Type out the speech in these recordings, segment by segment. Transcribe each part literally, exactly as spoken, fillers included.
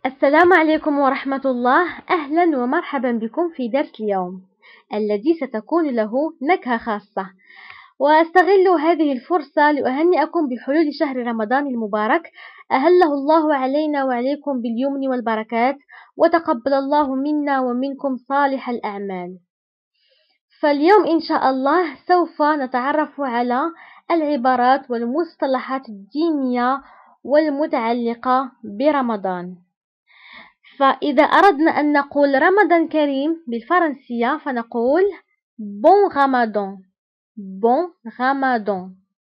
السلام عليكم ورحمة الله. أهلا ومرحبا بكم في درس اليوم الذي ستكون له نكهة خاصة. وأستغل هذه الفرصة لأهنئكم بحلول شهر رمضان المبارك. أهله الله علينا وعليكم باليمن والبركات، وتقبل الله منا ومنكم صالح الأعمال. فاليوم إن شاء الله سوف نتعرف على العبارات والمصطلحات الدينية والمتعلقة برمضان. فإذا أردنا أن نقول رمضان كريم بالفرنسية فنقول Bon Ramadan. Bon Ramadan.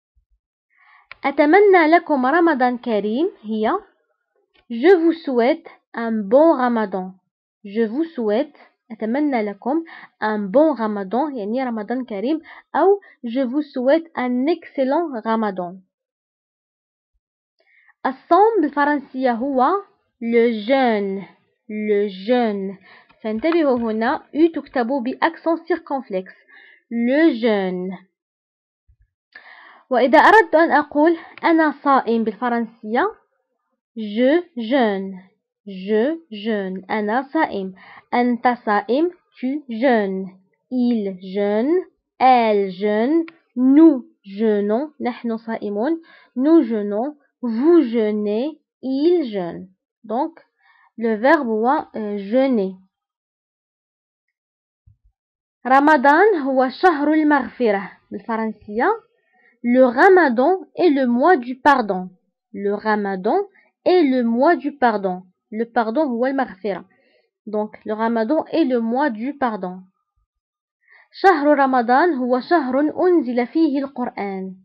أتمنى لكم رمضان كريم هي Je vous souhaite un bon Ramadan. Je vous souhaite أتمنى لكم un bon Ramadan يعني رمضان كريم، أو Je vous souhaite un excellent Ramadan. الصوم بالفرنسية هو le jeûne. le jeûne. فانتبهوا هنا U تكتب بأكسون سيركونفلكس le jeûne. وإذا أردت أن أقول أنا صائم بالفرنسية je jeûne. je jeûne. أنا صائم. أنت صائم tu jeûnes. il jeûne. elle jeûne. nous jeûnons. نحن صائمون. nous jeûnons. vous jeûnez. il jeûne. donc le verbe هو jeûner. رمضان هو شهر المغفرة بالفرنسية. Le Ramadan est le mois du pardon. Le Ramadan est le mois du pardon. Le pardon هو المغفرة. donc le Ramadan est le mois du pardon. شهر رمضان هو شهر أنزل فيه القرآن.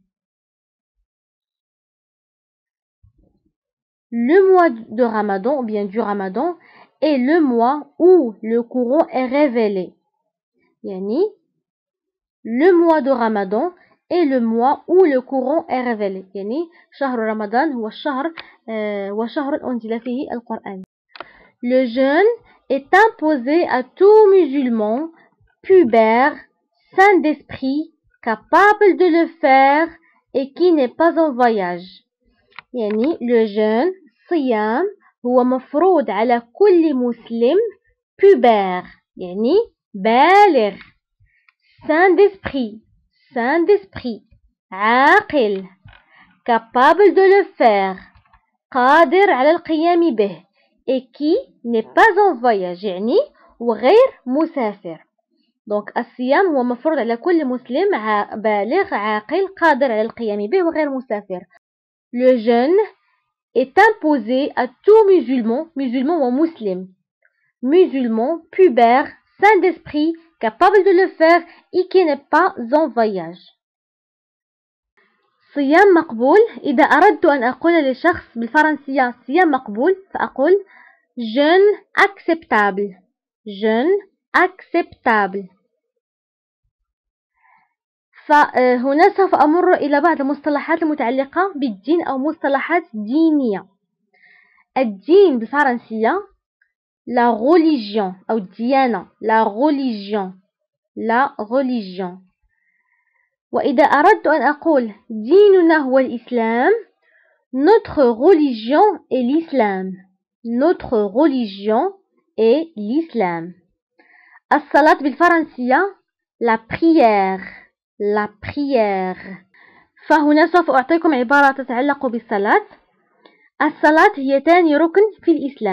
Le mois de Ramadan, ou bien du Ramadan, est le mois où le Coran est révélé. Yani, le mois de Ramadan est le mois où le Coran est révélé. Yani, شهر رمضان هو الشهر هو شهر أنزل فيه القرآن. Le jeûne est imposé à tout musulman pubère, saint d'esprit, capable de le faire et qui n'est pas en voyage. يعني le jeûne صيام هو مفروض على كل مسلم pubère يعني بالغ، saint d'esprit saint d'esprit عاقل، capable de le faire قادر على القيام به، et qui n'est pas en voyage يعني وغير مسافر. donc الصيام هو مفروض على كل مسلم بالغ عاقل قادر على القيام به وغير مسافر. Le jeûne est imposé à tout musulman, musulman ou muslim, musulman, pubère, saint d'esprit, capable de le faire et qui n'est pas en voyage. صيام مقبول. إذا أردت أن أقول لشخص بالفرنسية صيام مقبول فأقول jeûne acceptable. jeûne acceptable. فهنا سوف أمر إلى بعض المصطلحات المتعلقة بالدين أو مصطلحات دينية. الدين بالفرنسية la religion أو الديانة la religion la religion. وإذا أردت أن أقول ديننا هو الإسلام notre religion est l'islam. notre religion est l'islam. الصلاة بالفرنسية la prière la prière. فهنا سوف أعطيكم عبارة تتعلق بالصلاة. الصلاة هي ثاني ركن في الإسلام.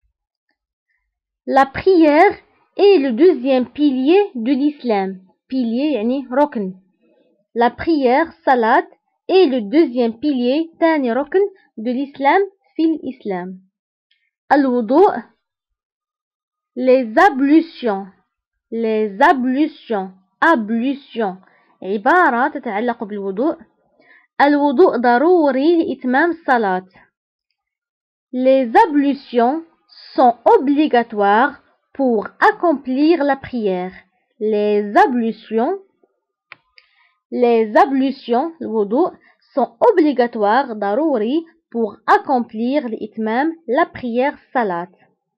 La prière est le deuxième pilier de l'islam. pilier يعني ركن. La prière صلاة est le deuxième pilier ثاني ركن de l'islam في الإسلام. الوضوء les ablutions les ablutions ablutions عبارة تتعلق بالوضوء. الوضوء ضروري لإتمام الصلاة. Les ablutions sont obligatoires pour accomplir la prière. Les ablutions les ablutions الوضوء sont obligatoires ضروري pour accomplir لإتمام la prière صلاة.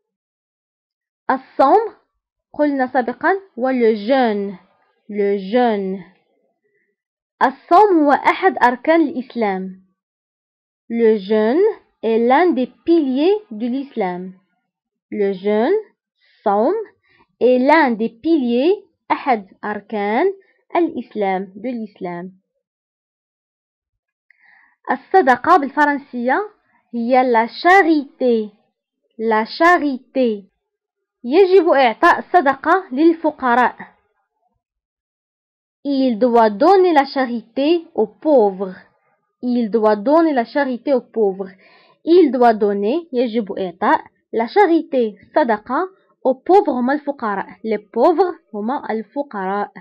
الصوم قلنا سابقا هو le jeûne le jeûne. الصوم هو أحد أركان الإسلام. Le jeûne est l'un des piliers de l'islam. le jeûne, صوم, est l'un des piliers أحد أركان الإسلام de l'islam. الصدقة بالفرنسية هي la charité. La charité. يجب إعطاء الصدقة للفقراء. Il doit donner la charité aux pauvres. Il doit donner la charité aux pauvres. Il doit donner يجب إعطاء la charité صدقة aux pauvres هما الفقراء. Les pauvres هما الفقراء.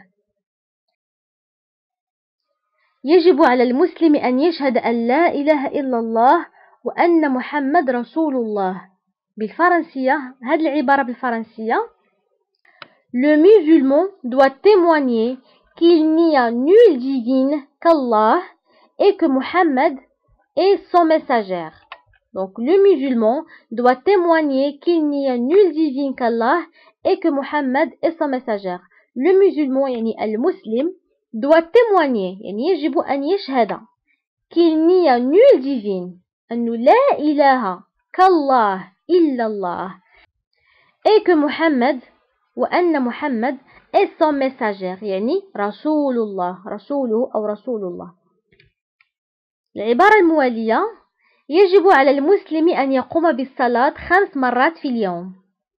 يجب على المسلم أن يشهد أن لا إله إلا الله وأن محمد رسول الله. بالفرنسية هذه العبارة بالفرنسية Le musulman doit témoigner qu'il n'y a nul divine qu'Allah et que Muhammad est son messager. Donc le musulman doit témoigner qu'il n'y a nul divine qu'Allah et que Muhammad est son messager. Le musulman يعني المسلم doit témoigner يعني يجب أن يشهد qu'il n'y a nul divine أنه لا إله كالله إلا الله et que Muhammad وأن محمد est son messager يعني رسول الله رسوله أو رسول الله. العبارة الموالية يجب على المسلم أن يقوم بالصلاة خمس مرات في اليوم.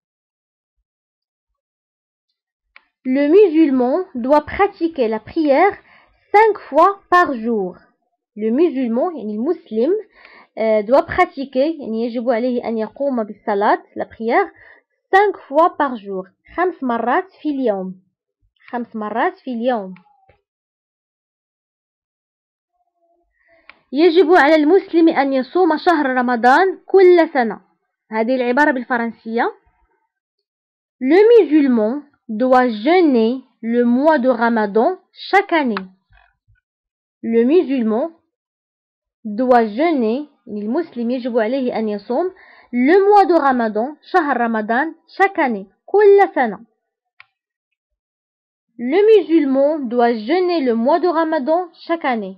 Le musulman doit pratiquer la prière cinq fois par jour. Le musulman يعني المسلم doit pratiquer يعني يجب عليه أن يقوم بالصلاة la prière cinq fois par jour. خمس مرات في اليوم. خمس مرات في اليوم. يجب على المسلم أن يصوم شهر رمضان كل سنة. هذه العبارة بالفرنسية Le musulman doit jeûner le mois de Ramadan chaque année. Le musulman doit jeûner المسلم يجب عليه أن يصوم le mois de Ramadan شهر رمضان chaque année كل سنة. Le musulman doit jeûner le mois de Ramadan chaque année.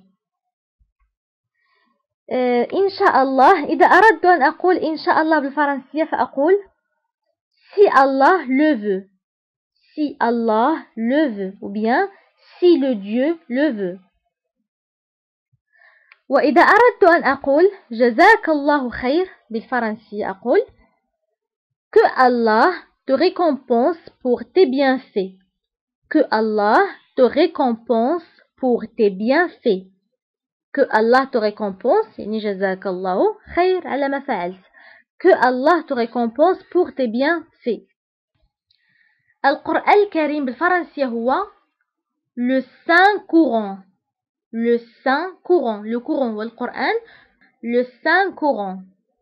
آه إن شاء الله إذا أردت أن أقول إن شاء الله بالفرنسية فأقول si Allah le veut. Si Allah le veut ou bien si le Dieu le veut. وإذا أردت أن أقول جزاك الله خير بالفرنسية أقول que Allah te récompense pour tes bienfaits. Que Allah te récompense pour tes bienfaits. Que Allah te récompense يعني جزاك الله خير على ما فعلت. Que Allah te récompense pour tes bienfaits. القرآن الكريم بالفرنسية هو le Saint Coran. Le Saint Coran. Le Coran والقرآن le Saint Coran.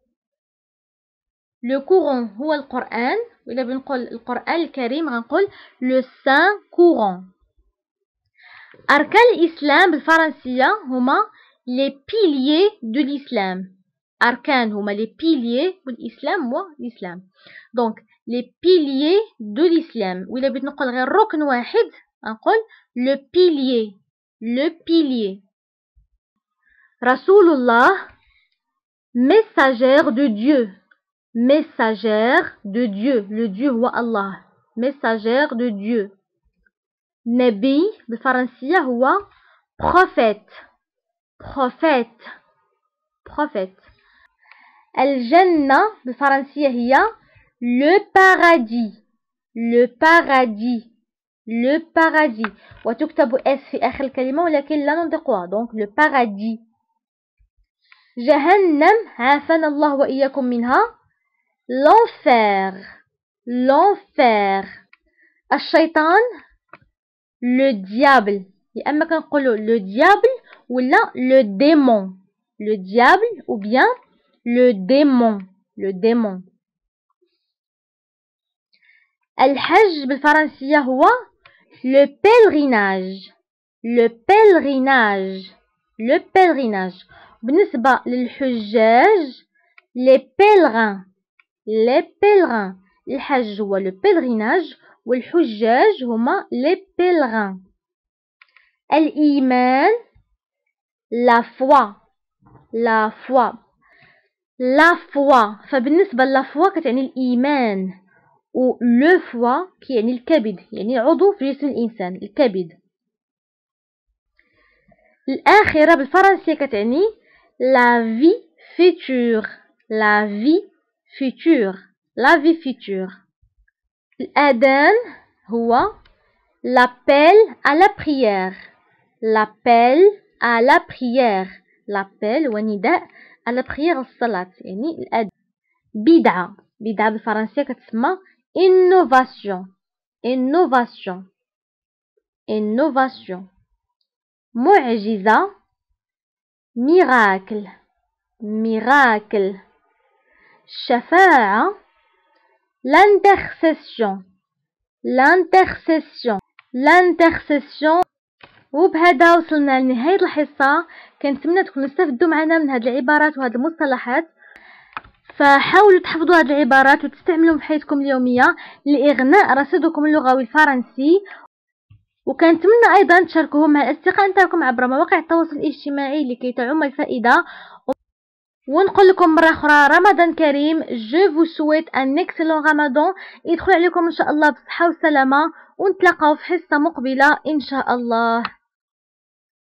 Le Coran هو القرآن. وإذا بنقول القرآن الكريم غنقول le Saint Coran. أركان الإسلام بالفرنسية هما les piliers de l'islam. أركان هما les piliers والإسلام هو l'islam. Donc les piliers de l'islam. وإذا بغيت نقول غير ركن واحد نقول le pilier. Le pilier. Rasulullah, messagère de Dieu. Messagère de Dieu. Le Dieu هو Allah. Messagère de Dieu. Nabi بالفرنسية هو prophète. Prophète. Prophète. الجنة بالفرنسية هي le paradis. Le paradis. Le paradis. وتكتب اس في آخر الكلمة ولكن لا ننطقها. Donc le paradis. جهنم عافانا الله وإياكم منها. L'enfer. L'enfer. الشيطان le diable. يا أما كنقولوا le diable ولا le démon. Le diable ou bien le démon. Le démon. الحج بالفرنسية هو le pèlerinage. Le pèlerinage. Le pèlerinage. بالنسبة للحجاج les pèlerins. Les pèlerins. الحج هو le pèlerinage والحجاج هما les pèlerins. الإيمان la foi. La foi. لا فوا، فبالنسبة لا فوا كتعني الإيمان، و لو فوا كيعني الكبد، يعني عضو في جسم الإنسان، الكبد. الآخرة بالفرنسية كتعني لا في فيتور، لا في فيتور، لا في فيتور. الأذان هو l'appel à la prière، l'appel à la prière، l'appel هو نداء à la prière الصلاة، يعني الأذان. بدعة، بدعة بالفرنسية كتسمى innovation، innovation، innovation. معجزة miracle، miracle. شفاعة l'intercession، l'intercession، l'intercession. وبهذا وصلنا لنهاية الحصة. كنتمنى تكونوا استفدتوا معنا من هذه العبارات وهذه المصطلحات، فحاولوا تحفظوا هذه العبارات وتستعملوهم في حياتكم اليومية لإغناء رصيدكم اللغوي الفرنسي. وكنتمنى أيضا تشاركوهم مع الأصدقاء نتاعكم عبر مواقع التواصل الاجتماعي لكي تعم الفائدة. ونقول لكم مرة أخرى رمضان كريم. je vous souhaite un excellent رمضان. يدخل عليكم إن شاء الله بصحة وسلامة، ونتلاقاو في حصة مقبلة إن شاء الله.